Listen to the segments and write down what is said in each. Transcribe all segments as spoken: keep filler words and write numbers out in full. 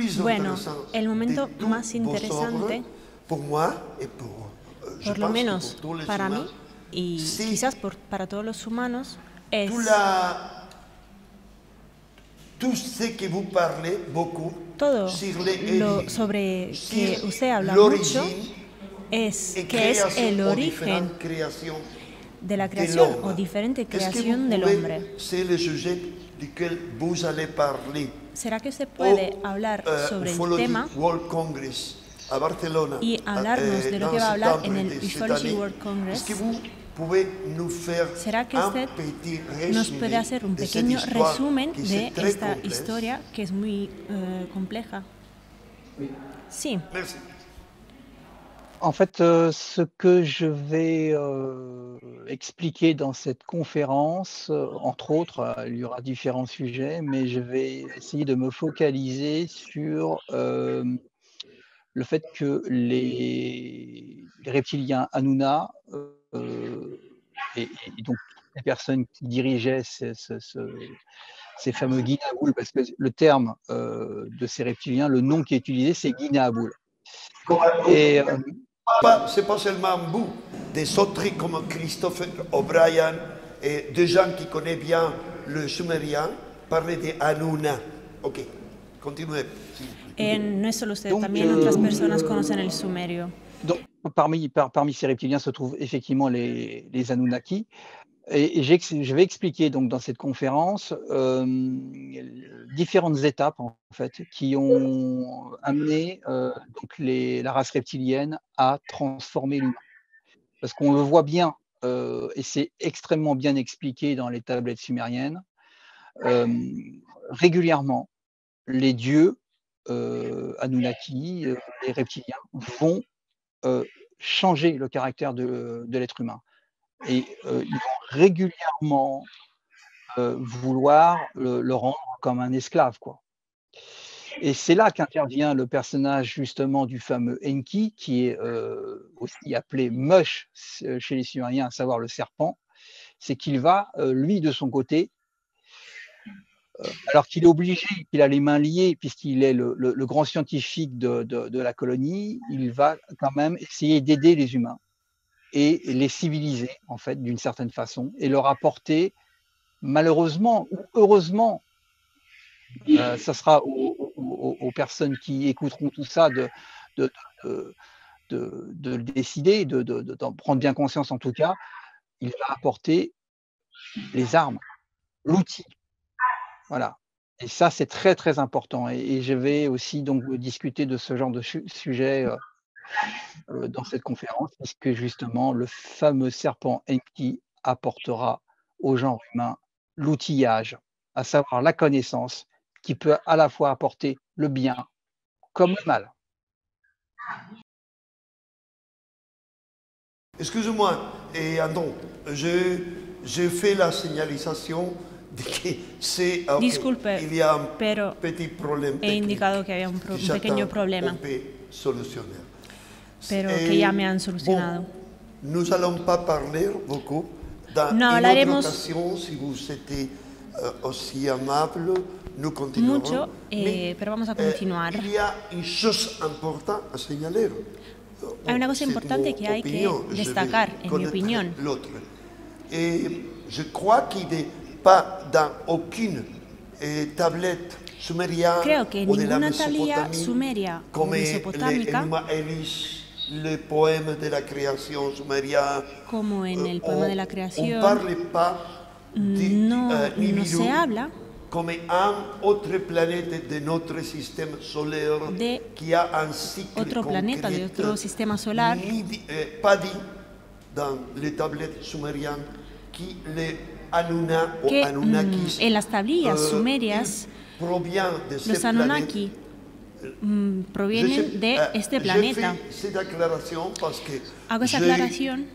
Bueno, el momento más interesante, por lo menos para mí y quizás por, para todos los humanos, es todo lo sobre que usted habla mucho, es que es el origen de la creación o diferente creación del hombre. ¿Será que usted puede hablar sobre el tema y hablarnos de lo que va a hablar en el Ufology World Congress? ¿Será que usted nos puede hacer un pequeño resumen de esta historia que es muy uh, compleja? Sí. En fait, euh, ce que je vais euh, expliquer dans cette conférence, euh, entre autres, euh, il y aura différents sujets, mais je vais essayer de me focaliser sur euh, le fait que les, les reptiliens Hanouna euh, et, et donc les personnes qui dirigeaient ce, ce, ce, ces fameux Guinaboul, parce que le terme euh, de ces reptiliens, le nom qui est utilisé, c'est Guinaboul. Et euh, c'est pas seulement vous, des autres comme Christopher O'Brien et des gens qui connaissent bien le sumérien parlent de Hanouna. Ok, continuez. Eh, no es solo usted, donc, también euh, otras personas conocen el sumerio. Donc, parmi, par, parmi ces reptiliens se trouvent effectivement les, les Anunnaki. Et, et je vais expliquer donc dans cette conférence euh, différentes étapes en fait qui ont amené euh, donc les, la race reptilienne à transformer l'humain. Parce qu'on le voit bien euh, et c'est extrêmement bien expliqué dans les tablettes sumériennes. Euh, régulièrement, les dieux euh, Anunnaki, euh, les reptiliens, vont euh, changer le caractère de, de l'être humain. Et euh, ils vont régulièrement euh, vouloir le, le rendre comme un esclave, quoi. Et c'est là qu'intervient le personnage justement du fameux Enki, qui est euh, aussi appelé Mush chez les Sumériens, à savoir le serpent. C'est qu'il va, euh, lui, de son côté, euh, alors qu'il est obligé, qu'il a les mains liées, puisqu'il est le, le, le grand scientifique de, de, de la colonie, il va quand même essayer d'aider les humains et les civiliser, en fait, d'une certaine façon, et leur apporter, malheureusement ou heureusement, euh, ça sera aux, aux, aux personnes qui écouteront tout ça de, de, de, de, de le décider, de, de, de, d'en prendre bien conscience en tout cas, il va apporter les armes, l'outil. Voilà. Et ça, c'est très, très important. Et, et je vais aussi donc discuter de ce genre de sujet euh, euh, dans cette conférence, puisque justement, le fameux serpent Enki apportera au genre humain l'outillage, à savoir la connaissance, qui peut à la fois apporter le bien comme le mal. Excusez-moi, et Andon, je, je fais la signalisation de que c'est okay, Disculpe, il y a un pero petit problème he indicado que había un, pro, un pequeño problema, pero eh, que ya me han solucionado. Bon, nous allons pas parler beaucoup. Dans no une hablaremos autre occasion, si vous êtes euh, aussi amable, nous continuerons. Mucho, eh, pero vamos a continuar. Eh, il y a une chose importante à signaler. Hay una cosa importante que hay que destacar, en mi opinión. Et je crois qu'il n'est pas dans aucune eh, tablette sumérienne Creo que en ou de la ninguna tablilla sumeria o mesopotámica, le poème de la création sumérienne, como en el poema de la on creación, parle pas no, uh, no se habla comme un autre planète de notre système solaire de qui a un cycle otro planeta, de otro sistema solar, ni, eh, pas dit dans les tablettes sumériennes qui les Anuna o que Anunnakis, mm, en las tablillas uh, sumerias de los Anunnaki mm, provienen sais, de uh, este planeta. Hago esa aclaración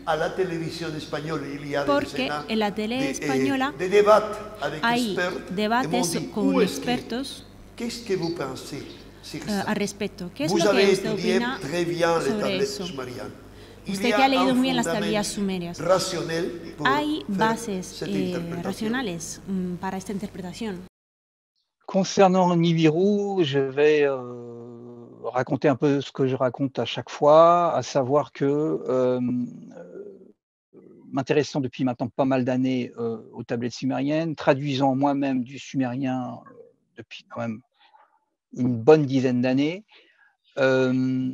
porque en la tele española de, de hay expert, debates de con expertos que, uh, al respecto. ¿Qué es lo que usted opina sobre eso? Usted que ha leído muy bien las tablillas sumerias, ¿hay bases eh, racionales um, para esta interpretación? Concernant Nibiru, je vais euh, raconter un peu ce que je raconte à chaque fois, à savoir que euh, m'intéressant depuis maintenant pas mal d'années euh, aux tablettes sumériennes, traduisant moi-même du sumérien euh, depuis quand même une bonne dizaine d'années, euh,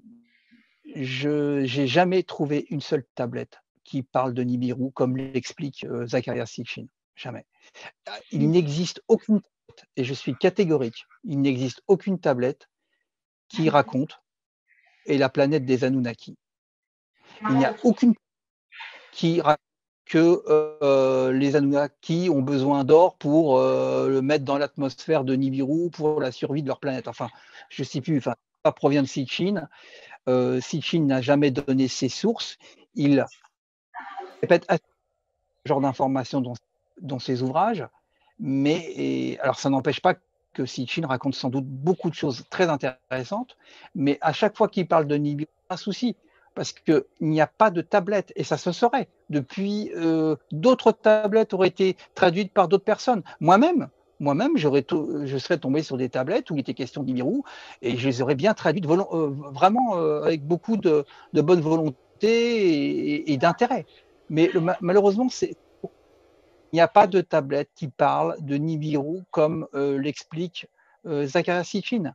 je n'ai jamais trouvé une seule tablette qui parle de Nibiru, comme l'explique euh, Zacharias Sitchin. Jamais. Il n'existe aucune tablette, et je suis catégorique, il n'existe aucune tablette qui raconte et la planète des Anunnaki. Il n'y a aucune qui raconte que euh, les Anunnaki ont besoin d'or pour euh, le mettre dans l'atmosphère de Nibiru pour la survie de leur planète. Enfin, je ne sais plus, enfin, ça provient de Sitchin. Euh, Sitchin n'a jamais donné ses sources. Il répète ce genre d'informations dans, dans ses ouvrages, mais et, alors ça n'empêche pas que Sitchin raconte sans doute beaucoup de choses très intéressantes, mais à chaque fois qu'il parle de Nibiru, un souci, parce qu'il n'y a pas de tablette, et ça se saurait. Depuis, euh, d'autres tablettes auraient été traduites par d'autres personnes. Moi-même, moi-même, j'aurais je serais tombé sur des tablettes où il était question de Nibiru, et je les aurais bien traduites euh, vraiment euh, avec beaucoup de, de bonne volonté et, et, et d'intérêt. Mais le, malheureusement, c'est il n'y a pas de tablette qui parle de Nibiru comme euh, l'explique euh, Zacharias Sitchin.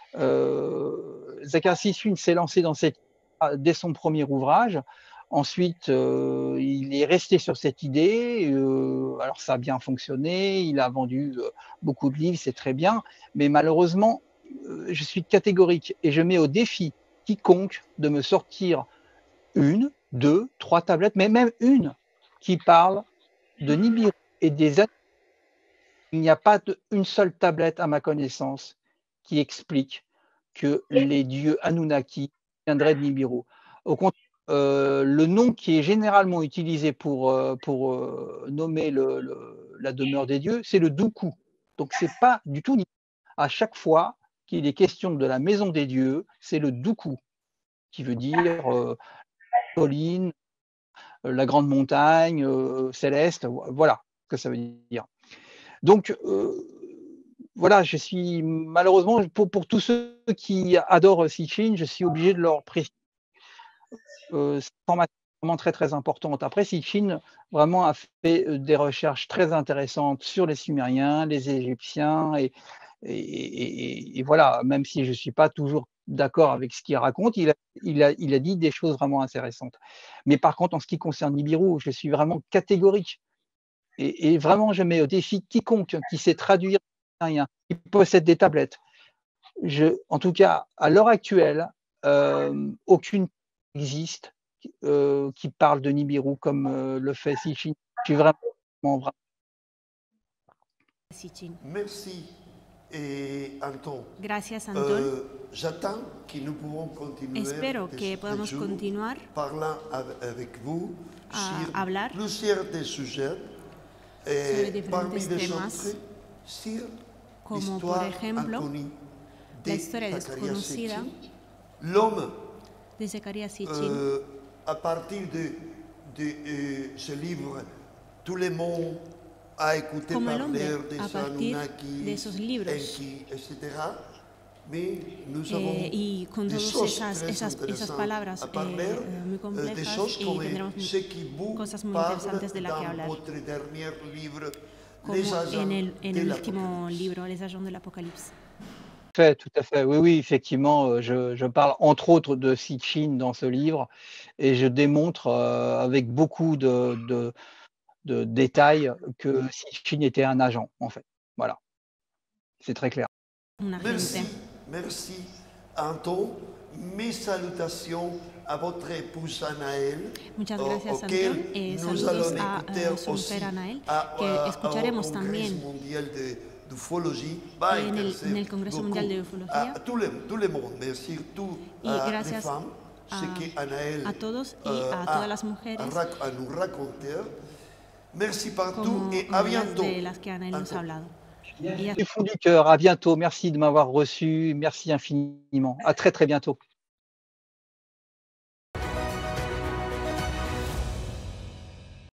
Euh, Zacharias Sitchin s'est lancé dans cette dès son premier ouvrage. Ensuite, euh, il est resté sur cette idée. Euh, alors, ça a bien fonctionné. Il a vendu euh, beaucoup de livres, c'est très bien. Mais malheureusement, euh, je suis catégorique et je mets au défi quiconque de me sortir une, deux, trois tablettes, mais même une qui parle de Nibiru et des Anunnaki. Il n'y a pas de, une seule tablette, à ma connaissance, qui explique que les dieux Anunnaki viendraient de Nibiru. Au contraire, euh, le nom qui est généralement utilisé pour, euh, pour euh, nommer le, le, la demeure des dieux, c'est le Dooku. Donc, ce n'est pas du tout Nibiru. À chaque fois qu'il est question de la maison des dieux, c'est le Dooku, qui veut dire euh, colline, la grande montagne, euh, céleste, voilà ce que ça veut dire. Donc, euh, voilà, je suis malheureusement, pour, pour tous ceux qui adorent Sitchin, je suis obligé de leur préciser euh, cette formation vraiment très très importante. Après, Sitchin vraiment a fait des recherches très intéressantes sur les Sumériens, les Égyptiens, et, et, et, et voilà, même si je ne suis pas toujours d'accord avec ce qu'il raconte, il a, il, a, il a dit des choses vraiment intéressantes. Mais par contre, en ce qui concerne Nibiru, je suis vraiment catégorique. Et, et vraiment, je mets au défi quiconque qui sait traduire rien, qui possède des tablettes. Je, en tout cas, à l'heure actuelle, euh, aucune n'existe euh, qui parle de Nibiru comme euh, le fait Sitchin. Je suis vraiment, vraiment... Merci. Et Anton, Gracias, Anton. Euh, j'attends que nous pouvons continuer Espero que podamos continuar parlant avec vous a sur hablar plusieurs des sujets. sobre parmi diferentes des temas, autres, sur como por ejemplo la historia desconocida l'homme de Zacharias Sitchin. Euh, à partir de, de euh, ce livre, tout le monde a écouté Como el parler hombre, des a partir Anunnaki, de esos libros, Enki, et cetera. Mais nous eh, avons y con des todas choses esas, très esas, esas intéressantes palabras à eh, parler, eh, muy euh, des complejas, choses y comme tendremos ce qui vous cosas muy parle interesantes de la que dans hablar, votre dernier livre, como Les agents en el, en de el último l'Apocalypse. libro, Les agents de l'Apocalypse. Tout à fait, tout à fait. Oui, oui, effectivement, je, je parle entre autres de Sitchin dans ce livre et je démontre euh, avec beaucoup de, de, de détails que Sitchin était un agent, en fait. Voilà, c'est très clair. Merci, merci Anton. Mes salutations à votre épouse Anaël, Muchas gracias, auquel Anton. Eh, nous saludos allons a écouter eh, su aussi mujer Anael, à, que à, escucharemos au Congrès también mondial de, d'ufologie. Va en el, intéresser en el Congreso beaucoup Mundial de Ufología. à, à tout, le, tout le monde, mais surtout Y à gracias les femmes, ce que Anaël a todos y euh, a a, todas las mujeres, à, à nous raconter. Merci partout como et à muchas bientôt. de las que Anael nos ha hablado. Y Du fond du cœur, à bientôt. Merci de m'avoir reçu. Merci infiniment. À très, très bientôt.